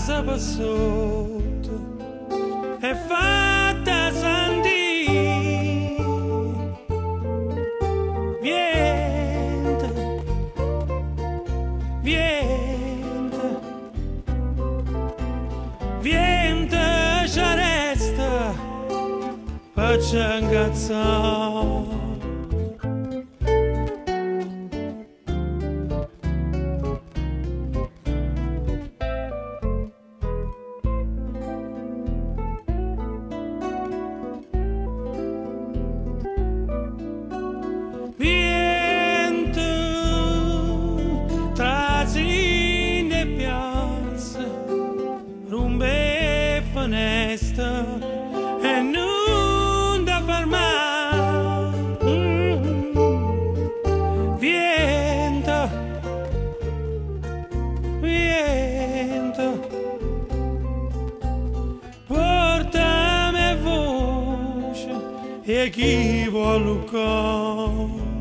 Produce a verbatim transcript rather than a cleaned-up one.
casa per sotto è fatta sentire. Viente, viente, viente, ci resta per ci incazzare. Viento tra zine e piazze, rumbe e finestre e non da fermare. Mm. Viento, viento, portami voce e chi vuole cuore.